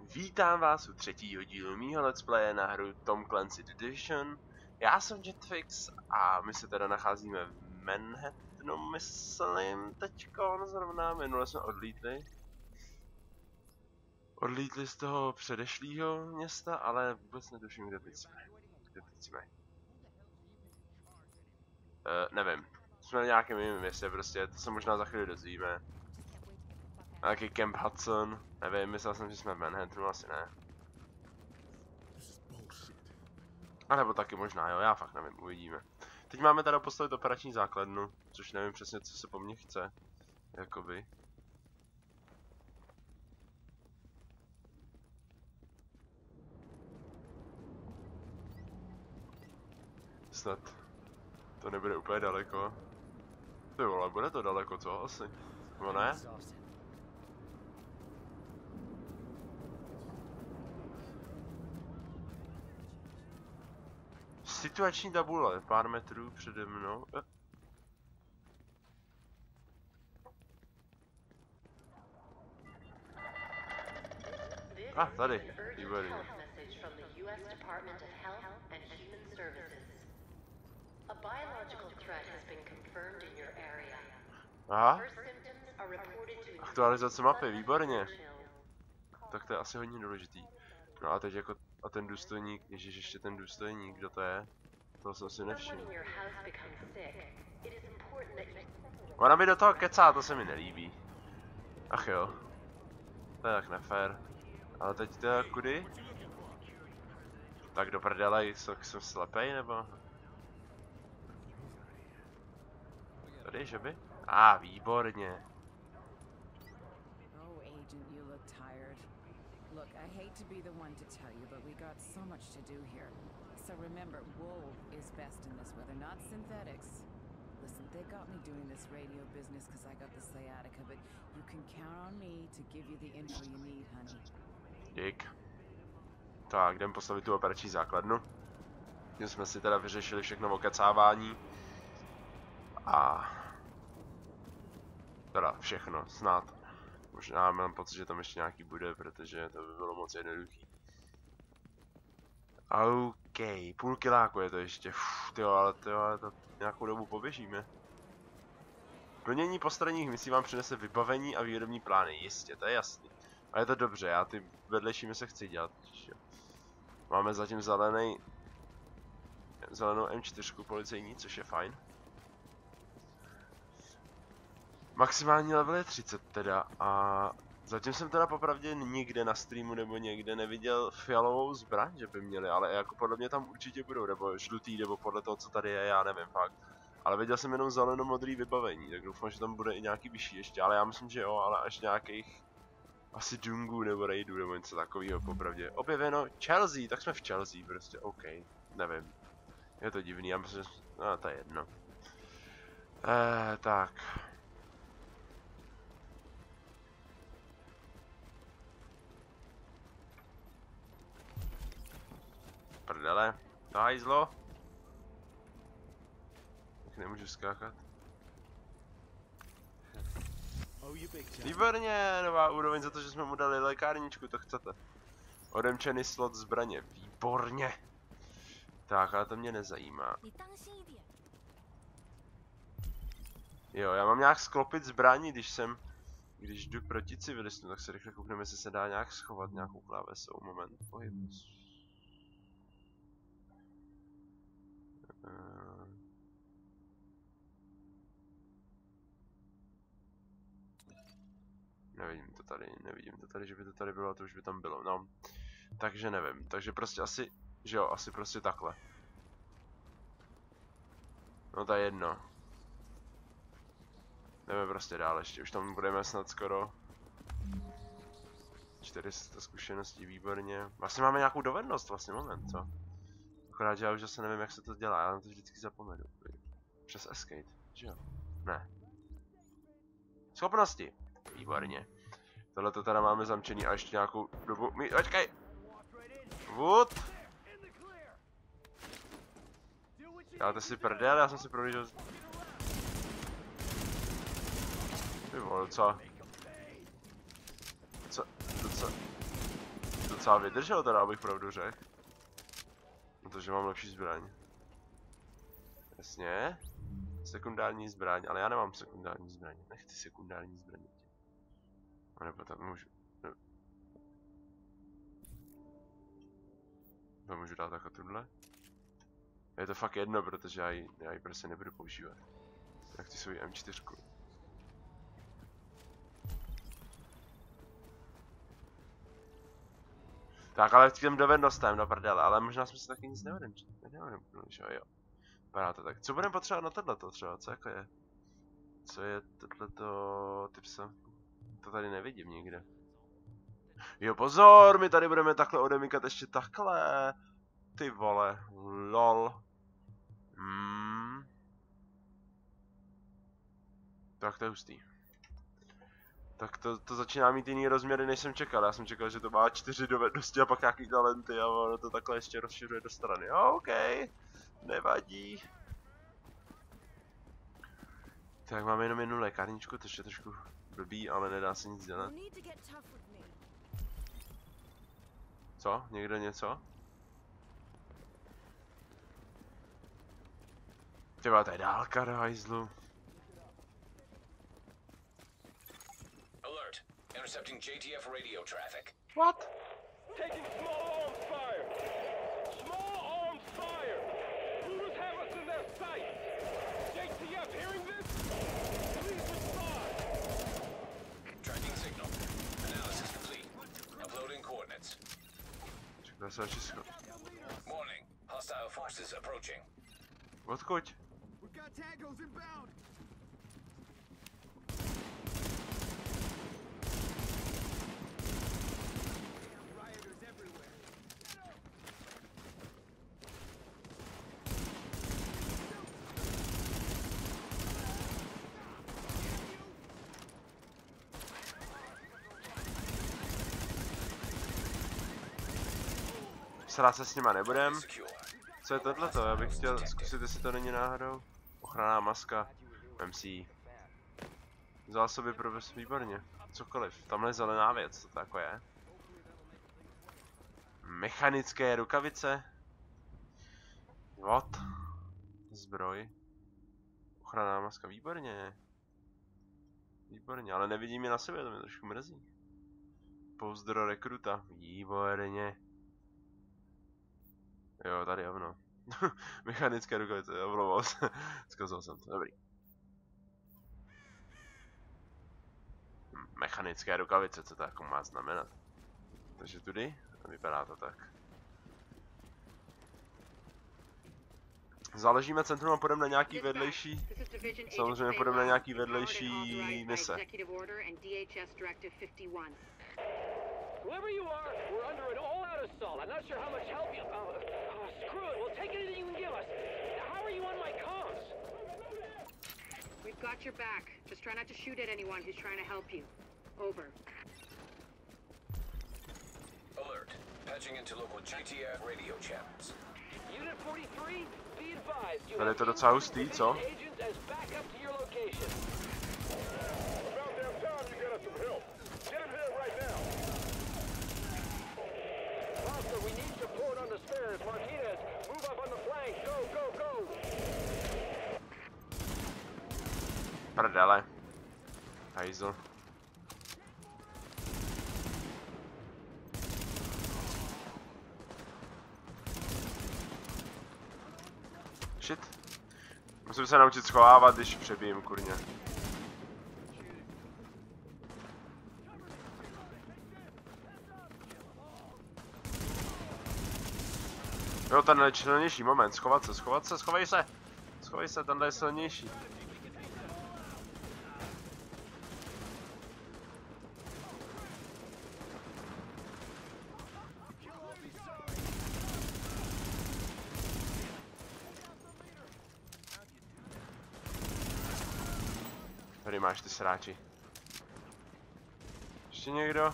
Vítám vás u třetího dílu mýho let's playe na hru Tom Clancy The Division. Já jsem Jetfix a my se teda nacházíme v Manhattanu, myslím, teďko zrovna, minule jsme odlítli. Odlítli z toho předešlého města, ale vůbec netuším, kde teď jsme. Nevím, jsme v nějakém jiném městě prostě, to se možná za chvíli dozvíme. Nějaký Camp Hudson, nevím, myslel jsem, že jsme v Manhattanu, asi ne. A nebo taky možná, jo, já fakt nevím, uvidíme. Teď máme teda postavit operační základnu, což nevím přesně, co se po mně chce. Jakoby. Snad to nebude úplně daleko. Ty vole, bude to daleko, co? Asi. Nebo ne? Situační tabule, pár metrů přede mnou. Tady, výborně. Aha. Aktualizace mapy, výborně. Tak to je asi hodně důležitý. No a teď jako, a ten důstojník, ježiš, ještě ten důstojník, kdo to je? Toho jsem si nevšiml. Ona mi do toho kecá, to se mi nelíbí. Ach jo. To je tak nefér. Ale teď teda kudy? Tak do prdele, jsem slepej, nebo? Tady, že by? Výborně. Look, I hate to be the one to tell you, but we got so much to do here. So remember, wool is best in this weather, not synthetics. Listen, they got me doing this radio business because I got the sciatica, but you can count on me to give you the info you need, honey. Dík. Tak, jdem postavit tu operační základnu. Tím jsme si teda vyřešili všechno okecávání. A teda všechno, snad. Možná mám pocit, že tam ještě nějaký bude, protože to by bylo moc jednoduchý. OK, půl kiláku je to ještě. Tyjo, ale to nějakou dobu poběžíme. Plnění postranních misí vám přinese vybavení a výrobní plány, jistě, to je jasný. A je to dobře, já ty vedlejší mise chci dělat. Máme zatím zelenou M4 policejní, což je fajn. Maximální level je 30 teda a zatím jsem teda popravdě nikde na streamu nebo někde neviděl fialovou zbraň, že by měli, ale jako podle mě tam určitě budou, nebo žlutý, nebo podle toho, co tady je, já nevím fakt. Ale viděl jsem jenom zeleno-modrý vybavení, tak doufám, že tam bude i nějaký vyšší ještě, ale já myslím, že jo, ale až nějakých asi Dungů nebo Raidů nebo něco takového popravdě. Objeveno Chelsea, tak jsme v Chelsea prostě, OK, nevím. Je to divný, já myslím, že... No, to je jedno. Tak. Prdele, hajzlo. Tak nemůžu skákat. Výborně, nová úroveň za to, že jsme mu dali lékárničku, to chcete. Odemčený slot zbraně, výborně. Tak, ale to mě nezajímá. Jo, já mám nějak sklopit zbraní, když jdu proti civilistům, tak se rychle koukneme, jestli se dá nějak schovat nějakou klávesou. Moment, pohyb. Nevidím to tady, že by to tady bylo, to už by tam bylo, no. Takže nevím, takže prostě asi, že jo, asi prostě takhle. No to je jedno. Jdeme prostě dál ještě, už tam budeme snad skoro. 400 zkušeností, výborně. Vlastně máme nějakou dovednost vlastně, moment, co? Akorát, že já už zase nevím, jak se to dělá, já na to vždycky zapomenu. Přes escape, že jo? Ne. Schopnosti. Výborně. Tohle to teda máme zamčený a ještě nějakou dobu. Počkej! Wood! Dáte si prdel, já jsem si prohlížel. Ty vole, co? Co? docela vydržel teda, abych pravdu řekl. Protože mám lepší zbraň. Jasně. Sekundární zbraň, ale já nemám sekundární zbraň. Nechci sekundární zbraň. A nebo tam můžu... To můžu dát jako tuhle. Je to fakt jedno, protože já ji prostě nebudu používat. Já chci svůj M4. Tak, ale k těm dovednostem, do prdele, ale možná jsme se taky nic neodemknuli, že jo. Vypadá to tak. Co budeme potřebovat na tohleto třeba, co jako je? Co je tohleto tipsa? To tady nevidím nikde. Jo, pozor, my tady budeme takhle odemykat ještě takhle. Ty vole, lol. Tak to je hustý. Tak to začíná mít jiný rozměry, než jsem čekal. Já jsem čekal, že to má 4 dovednosti a pak nějaký talenty a ono to takhle ještě rozšiřuje do strany. OK, nevadí. Tak máme jenom jednu lékárničku, to je trošku blbý, ale nedá se nic dělat. Co? Někdo něco? Tyba, to je dálka do hajzlu. Alert. Intercepting JTF radio traffic. What? Taking small arms fire! Small arms fire! Hooters have us in their sights! JTF hearing this? Please respond! Tracking signal. Analysis complete. Uploading coordinates. Čekaj se všechno. Warning. Hostile forces approaching. Odkud? We got tangos inbound! Rioters everywhere! Srát se s nima nebudem. Secure. Co je tohleto? Já bych chtěl zkusit, jestli to není náhodou. Ochranná maska. Vem si ji. Zásoby pro bez, výborně. Cokoliv. Tamhle je zelená věc, to tako je. Mechanické rukavice. What? Zbroj. Ochranná maska, výborně. Výborně, ale nevidím ji na sebe, to mě trošku mrzí. Pouzdro rekruta, výborně. Jo, tady ono. Mechanické rukavice, omlouvám se. Zkazal jsem to, dobrý. Mechanické rukavice, co to jako má znamenat? Takže tudy, vypadá to tak. Založíme centrum a půjdeme na nějaký vedlejší... Samozřejmě půjdeme na nějaký vedlejší mise. Whoever you are, we're under an all-out assault. I'm not sure how much help you... screw it, we'll take anything you can give us. How are you on my comms? We've got your back. Just try not to shoot at anyone who's trying to help you. Over. Alert. Patching into local JTF radio channels. Unit 43, be advised. You Tady je have to docela hustý, co? agents as backup to your location. About damn time you get us some help. Get him here right now. Foster, we need support on the stairs. Martinez, move up on the flank. Go, go, go. Prdele. Hajzl. Shit. Musím se naučit schovávat, když přebijím, kurně. Jo, tenhle je silnější, moment, schovat se, schovej se! Schovej se, tenhle je silnější. Tady máš ty sráči. Ještě někdo?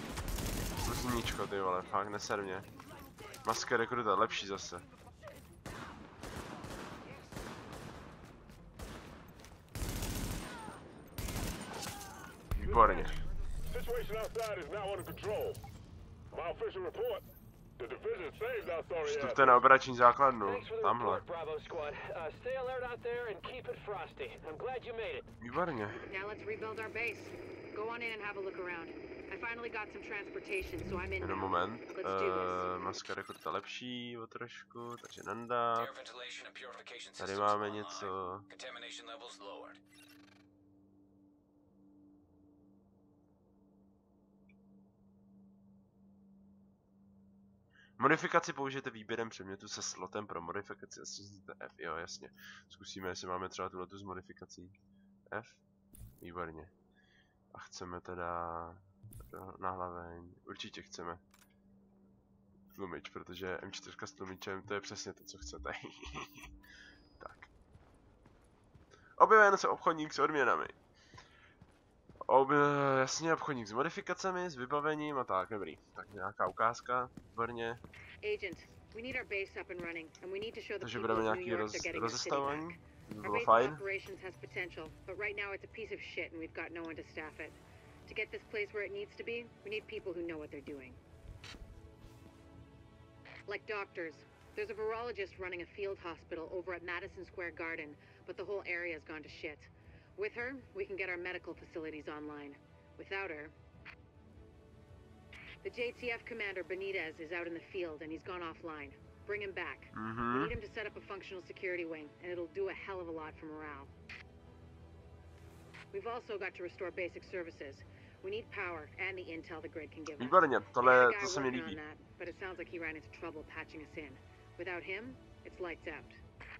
Zníčko, ty vole, fakt neser mě. Maska rekruta, lepší zase. Výborně. Situation outside is now under control. My official report. The division saved our sorry ass. Vstupte na operační základnu. Tamhle. Bravo Squad. Stay alert out there and keep it frosty. I'm glad you made it. Výborně. Now let's rebuild our base. Go on in and have a look around. I finally got some transportation, so I'm in Jenom now. moment. Let's do this. Maska rekruta lepší o trošku, takže nandá. Air ventilation and purification Tady systems máme online. něco. Contamination levels lowered. Modifikaci použijete výběrem předmětu se slotem pro modifikaci a stisněte F. Jo, jasně. Zkusíme, jestli máme třeba tuhletu s modifikací. F. Výborně. A chceme teda na hlaveň. Určitě chceme tlumič, protože M4 s tlumičem to je přesně to, co chcete. Tak. Objeven se obchodník s odměnami. Jasně, obchodník s modifikacemi, s vybavením a tak, dobrý. Tak nějaká ukázka, výborně. Agent, we need our base up and running, and we need to show the Takže people budeme of New nějaký York they're getting the city rozestavování. back. To by Our bylo base fajn. operations has potential, but right now it's a piece of shit and we've got no one to staff it. To get this place where it needs to be, we need people who know what they're doing. Like doctors. There's a virologist running a field hospital over at Madison Square Garden, but the whole area's gone to shit. With her, we can get our medical facilities online. Without her... The JTF commander Benitez is out in the field and he's gone offline. Bring him back. We need him to set up a functional security wing, and it'll do a hell of a lot for morale. We've also got to restore basic services. We need power and the intel the grid can give us. Výborně, We had a tohle guy to se mi working líbí. on that, but it sounds like he ran into trouble patching us in. Without him, it's lights out.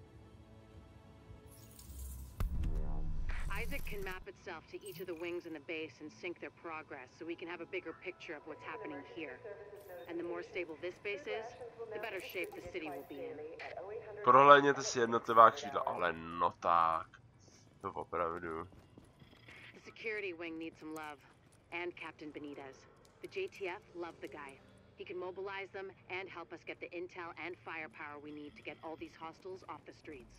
Isaac can map itself to each of the wings in the base and sync their progress so we can have a bigger picture of what's happening here. And the more stable this base is, the better shape the city will be in. Prohlédněte si jednotlivá křídla, ale no tak. To opravdu. The security wing needs some love. And Captain Benitez. The JTF love the guy. He can mobilize them and help us get the intel and firepower we need to get all these hostiles off the streets.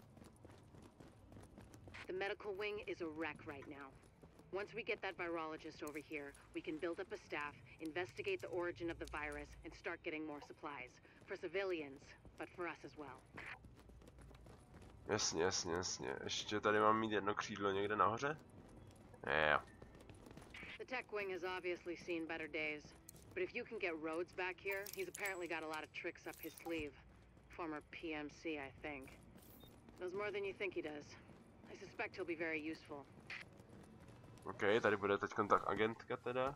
The medical wing is a wreck right now. Once we get that virologist over here, we can build up a staff, investigate the origin of the virus, and start getting more supplies. For civilians, but for us as well. Jasně, jasně, jasně. Ještě tady mám mít jedno křídlo někde nahoře? Jo. The tech wing has obviously seen better days. But if you can get Rhodes back here, he's apparently got a lot of tricks up his sleeve. Former PMC, I think. Knows more than you think he does. I suspect he'll be very useful. OK, tady bude teď kontakt agentka teda.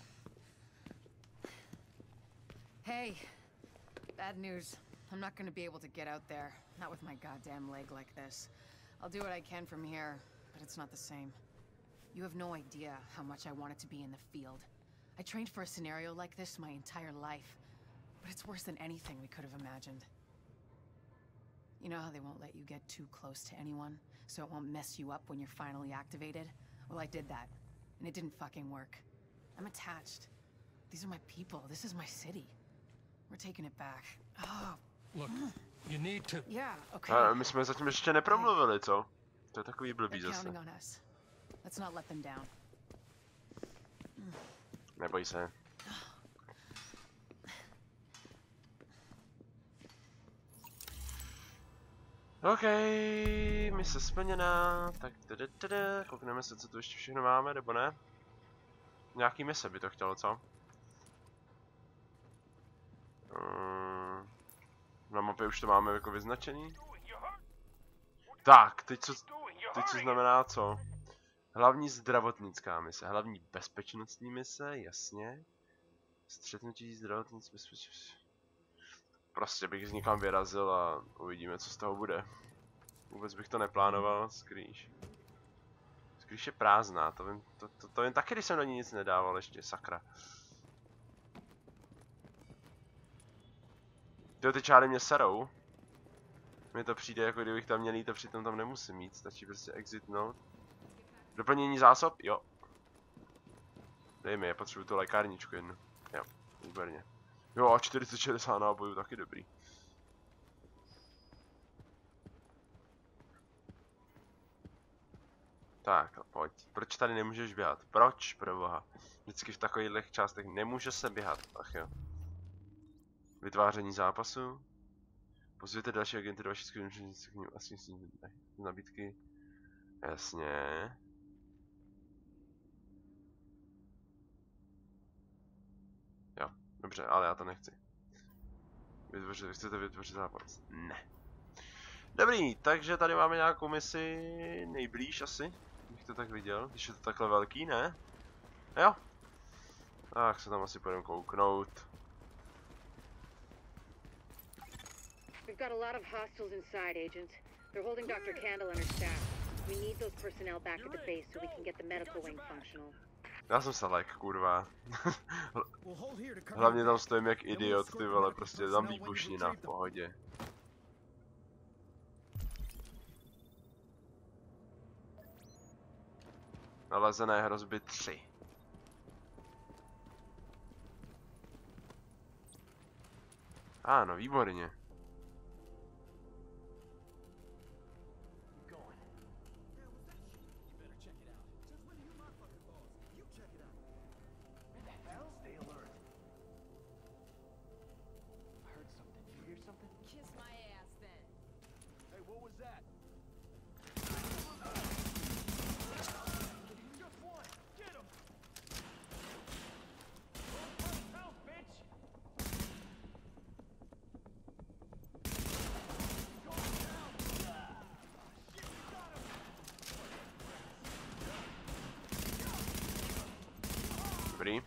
Hey, bad news. I'm not gonna be able to get out there. Not with my goddamn leg like this. I'll do what I can from here, but it's not the same. You have no idea how much I wanted to be in the field. I trained for a scenario like this my entire life, but it's worse than anything we could have imagined. You know how they won't let you get too close to anyone, so it won't mess you up when you're finally activated? Well, I did that, and it didn't fucking work. I'm attached. These are my people. This is my city. We're taking it back. Oh. Look, you need to... Yeah, okay. A my jsme zatím ještě nepromluvili, co? To je takový blbý They're zase. counting on us. Let's not let them down. Neboj se. OK, mise splněná. Tak koukneme se, co tu ještě všechno máme, nebo ne? Nějaký mise by to chtělo, co? Na mapě už to máme jako vyznačený. Tak, teď co znamená co? Hlavní zdravotnická mise, hlavní bezpečnostní mise, jasně. Střetnutí zdravotnictví bezpečností. Prostě bych někam vyrazil a uvidíme, co z toho bude. Vůbec bych to neplánoval, skrýš. Skrýš je prázdná, to jen taky, když jsem do ní nic nedával ještě, sakra. Tyjo, ty čáry mě serou. Mně to přijde, jako kdybych tam měl jít a přitom tam nemusím mít, stačí prostě exitnout. Doplnění zásob? Jo. Dej mi, já potřebuji tu lékárničku jednu. Jo, výborně. Jo, a 40-60 nábojů, taky dobrý. Tak, pojď. Proč tady nemůžeš běhat? Proč, proboha? Vždycky v takových částech nemůže se běhat. Ach jo. Vytváření zápasu. Pozvěte další agenty do vaší skupiny, asi nabídky. Jasně. Jo, dobře, ale já to nechci. Chcete vytvořit zápas? Ne. Dobrý, takže tady máme nějakou misi nejblíž asi. Bych to tak viděl, když je to takhle velký, ne? Jo. Tak se tam asi půjdeme kouknout. We've got a lot of hostiles inside, Agent. They're holding Dr. Candle and her staff. We need those personnel back at the base so we can get the medical wing functional. Já jsem se like, kurva. Hlavně tam stojím jak idiot, ty vole, prostě tam výbušnina v pohodě. Nalezené hrozby 3. Ano, výborně. Kiss my ass then. Hey, what was that? Just one. Get him. Help, bitch. Dobrý.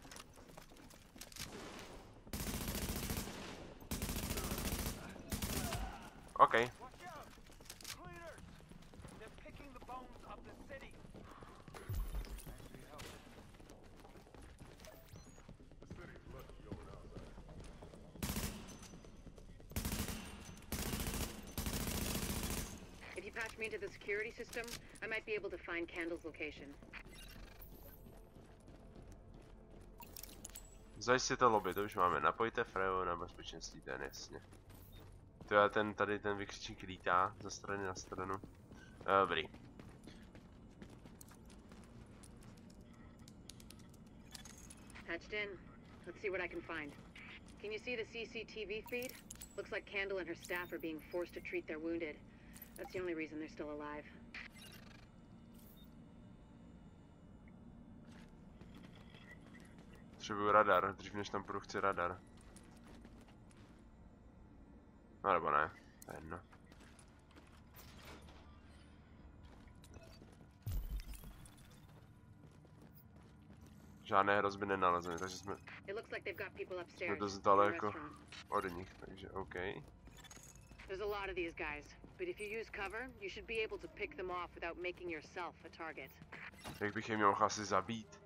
Okay. Cleaners. They're picking the bones of the city. If you patch me into the security system, I might be able to find Candle's location. Zajistěte lobby, to už máme. Napojte Freyo na bezpečnostní ten, jasně. To je tady ten vykřičník lítá ze strany na stranu. Dobrý. Patched in. Let's see what I can find. Can you see the CCTV feed? Looks like Candle and her staff are being forced to treat their wounded. That's the only reason they're still alive. Potřebuju radar, dřív než tam půjdu, chci radar. No nebo ne, to je jedno. Žádné hrozby nenalezeny, takže jsme dost daleko od nich, takže OK. There's a lot of these guys, but if you use cover, you should be able to pick them off without making yourself a target. Jak bych je měl asi zabít?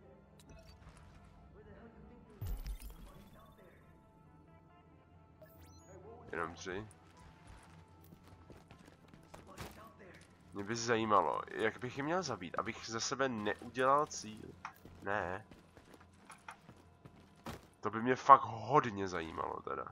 Jenom 3. Mě by zajímalo, jak bych je měl zabít, abych ze sebe neudělal cíl. Ne. To by mě fakt hodně zajímalo teda.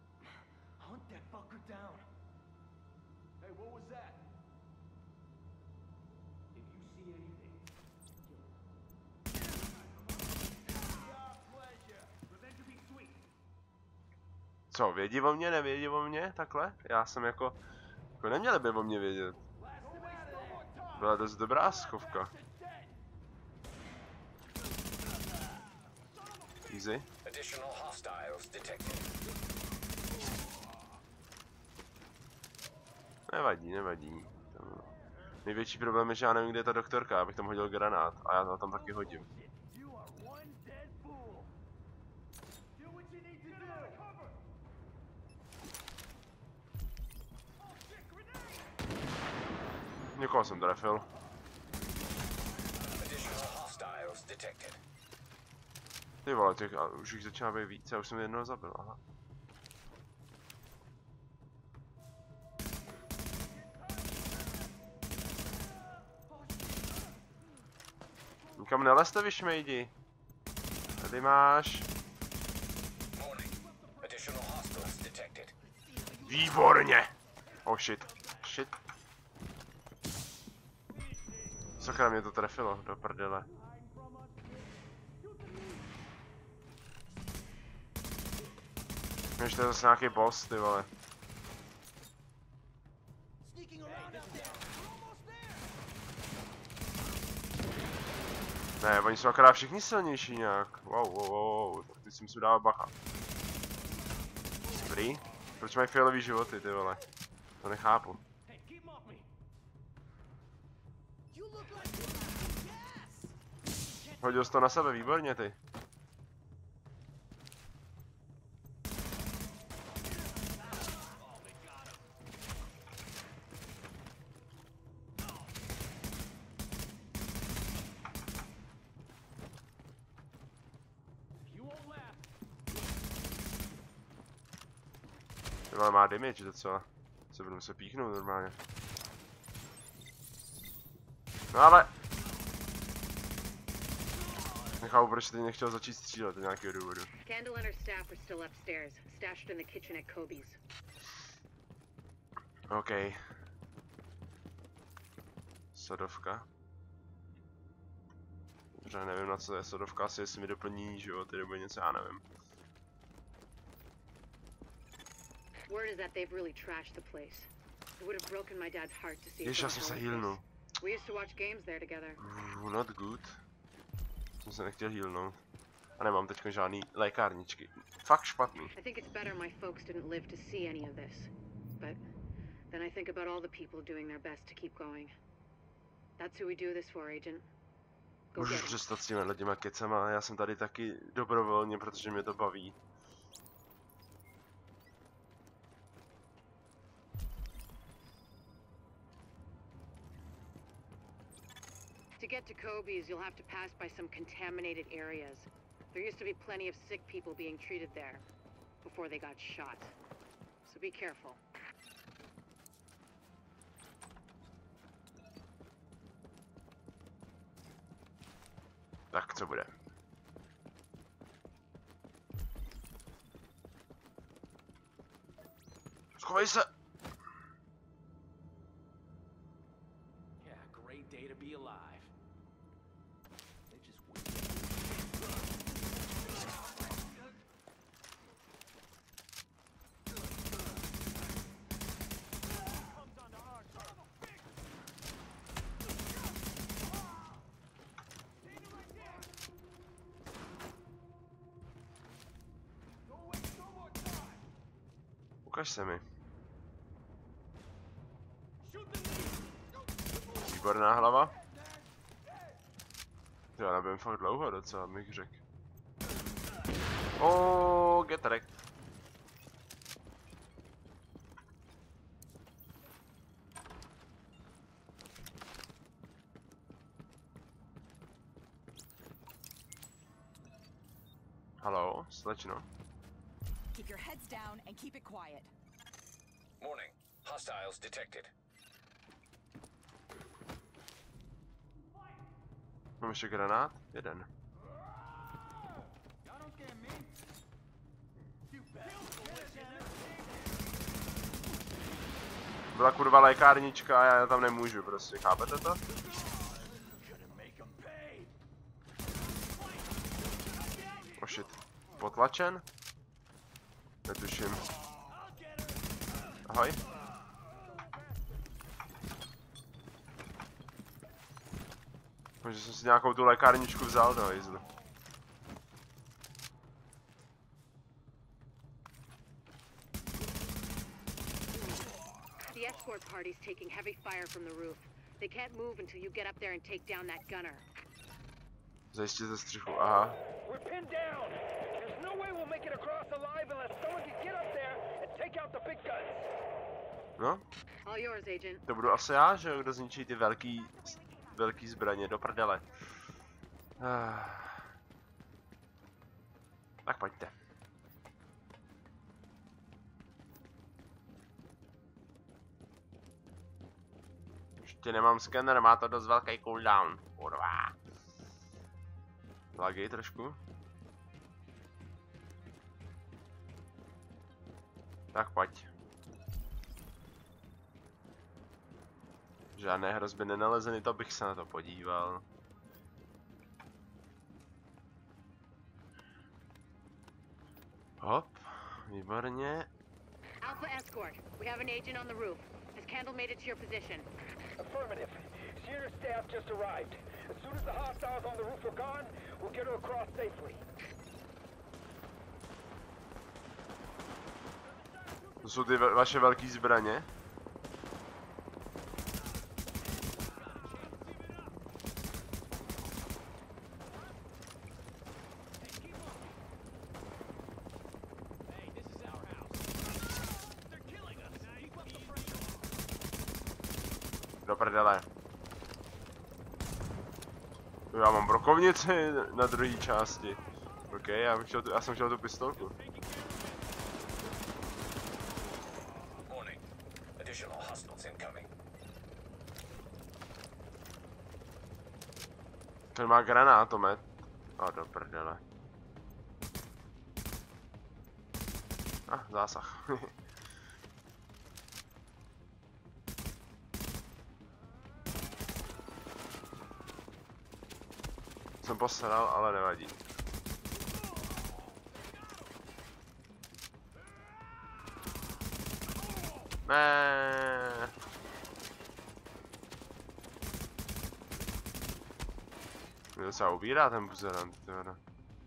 Co, vědí o mě, nevědí o mě, takhle? Já jsem jako neměli by o mě vědět. Byla dost dobrá schovka. Easy. Nevadí, nevadí. Největší problém je, že já nevím, kde je ta doktorka, abych tam hodil granát a já to tam taky hodím. Někoho jsem trefil. Ty vole, těch, už jich začíná být víc, já už jsem jednoho zabil, aha. Nikam nelezte, vy šmejdi. Tady máš. Výborně! Oh shit. Shit. Sakra, mě to trefilo, do prdele. Ještě to je zase nějaký boss, ty vole. Ne, oni jsou akorát všichni silnější nějak. Wow, tak teď si musím dávat bacha. Dobrý. Proč mají fialový životy, ty vole? To nechápu. Hodil jsi to na sebe, výborně ty. Tohle má damage docela. Se budu muset píchnout normálně. No ale... Nechápu, proč teď nechtěl začít střílet, z nějakého důvodu. Candle and her staff are still upstairs, stashed in the kitchen at Kobe's. OK. Sodovka. Dobře, nevím na co je sodovka, asi jestli mi doplní životy nebo něco, já nevím. Word is that they've really trashed the place. It would have broken my dad's heart to see. Jež, já jsem se healnul. We used to watch games there together. Not good. Jsem se nechtěl healnout. A nemám teď žádný lékárničky. Fakt špatný. I think it's better my folks didn't live to see any of this. But then I think about all the people doing their best to keep going. That's who we do this for, Agent. Go Můžu get 'em. přestat s těma těma kecama, já jsem tady taky dobrovolně, protože mě to baví. To get to Kobe's, you'll have to pass by some contaminated areas. There used to be plenty of sick people being treated there before they got shot. So be careful. Tak, co bude? Schovej se! Yeah, great day to be alive. They just Ukaž se mi. Výborná hlava. Já nebudem fakt dlouho docela, bych řekl. Oh, get wrecked. Haló, slečno. Keep your heads down and keep it quiet. Warning. Hostiles detected. Mám ještě granát? Jeden. Byla kurva lékárnička a já tam nemůžu prostě, chápete to? Oh shit. Potlačen? Netuším. Ahoj. Možná jsem si nějakou tu lékárničku vzal do hajzlu. The escort party's taking heavy fire from the roof. They can't move until you get up there and take down that gunner. Zajistěte střechu, aha. We're pinned down. There's no way we'll make it across alive unless someone can get up there and take out the big guns. No, All yours, Agent. to budu asi já, že jo, kdo zničí ty velký zbraně, do prdele. Tak pojďte. Ještě nemám skener, má to dost velký cooldown. Kurva. Lagej trošku. Tak pojď. Žádné hrozby nenalezeny, to bych se na to podíval. Hop, výborně. Alpha Escort, we have an agent on the roof. Has Candle made it to your position? Affirmative. She and her staff just arrived. As soon as the hostiles on the roof are gone, we'll get her across safely. To jsou ty vaše velké zbraně? Do prdele. Já mám brokovnici na druhé části. OK, já jsem chtěl tu pistolku. Warning. Additional hostiles incoming. Ten má granátomet. A do prdele. Zásah. Jsem posral, ale nevadí. Ne. Mě docela ubírá ten buzerant, teda.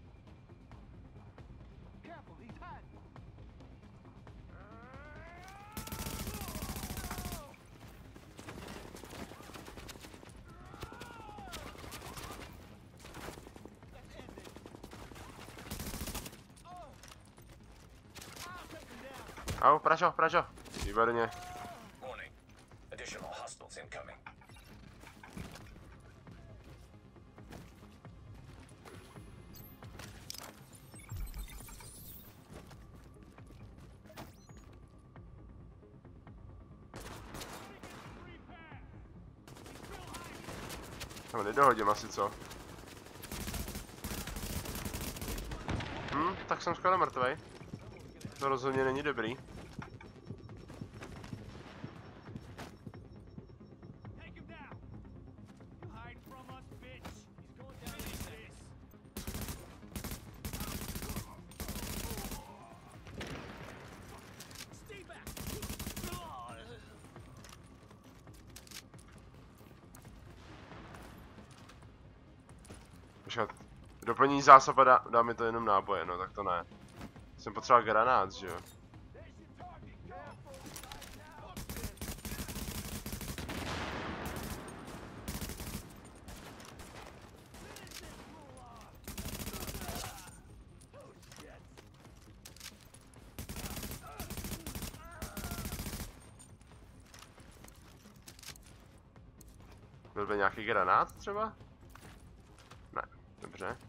Au, pražo. Výborně. Warning. Additional hostiles incoming. No, nedohodím asi, co? Tak jsem skoro mrtvej. To rozhodně není dobrý. Počkat, doplní zásob a dá mi to jenom náboje, no tak to ne. Jsem potřeboval granát, že jo? Byl by nějaký granát třeba? Ne, dobře.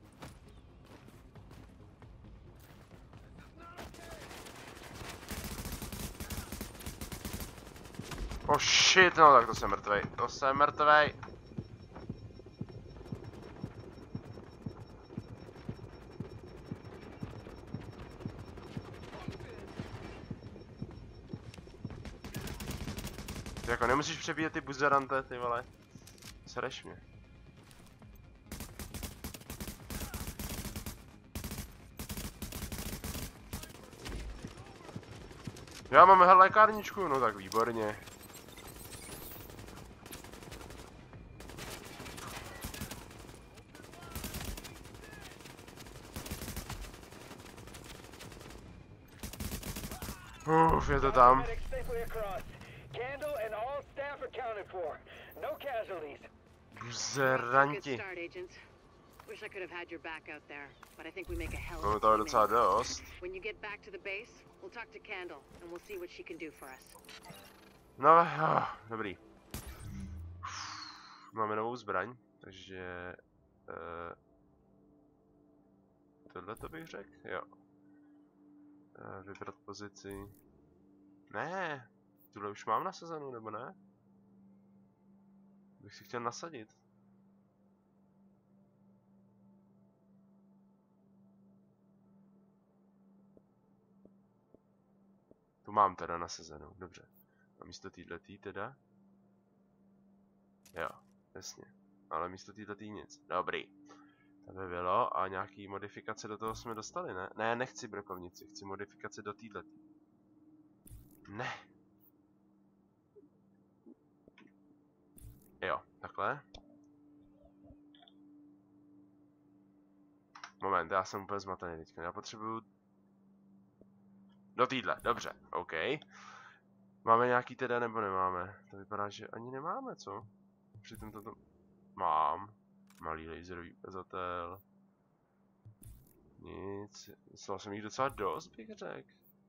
Oh shit, no tak to jsem mrtvej. To jsem mrtvej. Ty jako nemusíš přebíjet ty buzerante, ty vole. Sereš mě. Já máme lékárničku, no tak výborně. Je to tam. Buzeranti. Máme toho docela dost. No, dobrý. Máme novou zbraň, takže... tohle to bych řekl, jo. Vybrat pozici. Ne, tuhle už mám nasazenou, nebo ne? Bych si chtěl nasadit. Tu mám teda nasazenou, dobře. A místo této teda. Jo, jasně. Ale místo této nic. Dobrý. To by bylo a nějaký modifikace do toho jsme dostali, ne? Ne, nechci brokovnici, chci modifikace do této. Ne. Jo, takhle. Moment, já jsem úplně zmatený teďka. Já potřebuju do týdle, dobře, OK. Máme nějaký teda nebo nemáme? To vypadá, že ani nemáme, co? Přitom toto mám. Malý laserový ukazatel. Nic. Myslel jsem jich docela dost, bych řekl.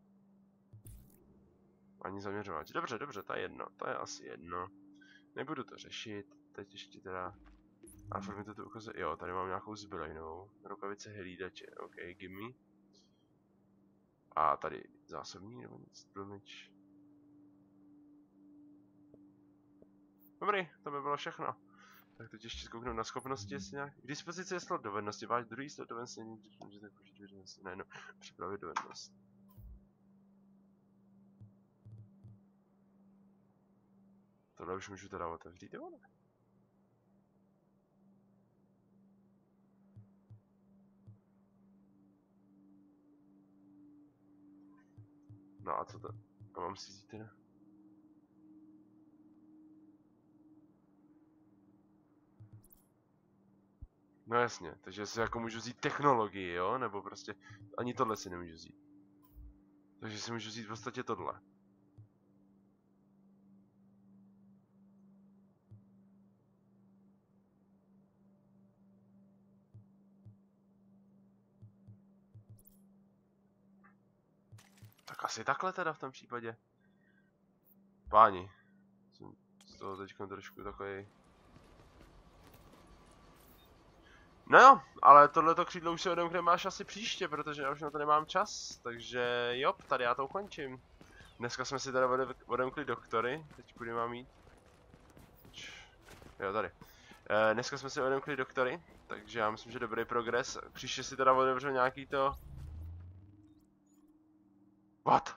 Ani zaměřovač. Dobře, dobře, to je jedno. To je asi jedno. Nebudu to řešit. Teď ještě teda... A furt mi to tu ukazuje. Jo, tady mám nějakou zbylejnou. Rukavice hlídače. OK, gimme. A tady zásobní nebo nic. Tlumič. Dobrý, to by bylo všechno. Tak teď ještě zkouknu na schopnosti, jestli nějak... K dispozici je slot dovednosti, váš druhý slot dovednosti, můžete použít dovednosti, ne, no, připravit dovednost. Tohle už můžu teda otevřít, jo, ne? No a co to? A mám si vzít teda? No jasně, takže si jako můžu vzít technologii, jo? Nebo prostě ani tohle si nemůžu vzít. Takže si můžu vzít v podstatě tohle. Tak asi takhle teda v tom případě. Páni, jsem z toho teďka trošku takový. No jo, ale tohleto křídlo už se odemkneme až asi příště, protože já už na to nemám čas, takže jo, tady já to ukončím. Dneska jsme si teda odemkli doktory, teď kudy mám jít? Jo, tady. Dneska jsme si odemkli doktory, takže já myslím, že dobrý progres. Příště si teda odemřu nějaký to... What?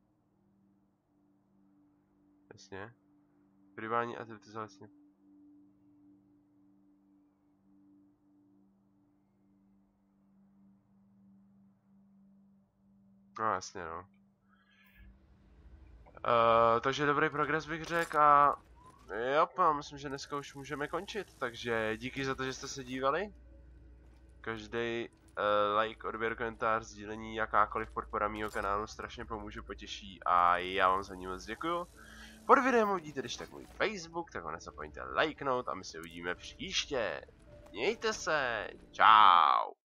Jasně. Privání aktivity zalesně. No jasně, no. Takže dobrý progres bych řekl a... Jo, já myslím, že dneska už můžeme končit, takže díky za to, že jste se dívali. Každý like, odběr, komentář, sdílení, jakákoliv podpora mýho kanálu strašně pomůže, potěší a já vám za ní moc děkuju. Pod videem uvidíte když tak můj Facebook, tak ho nezapomeňte lajknout a my se uvidíme příště. Mějte se, čau.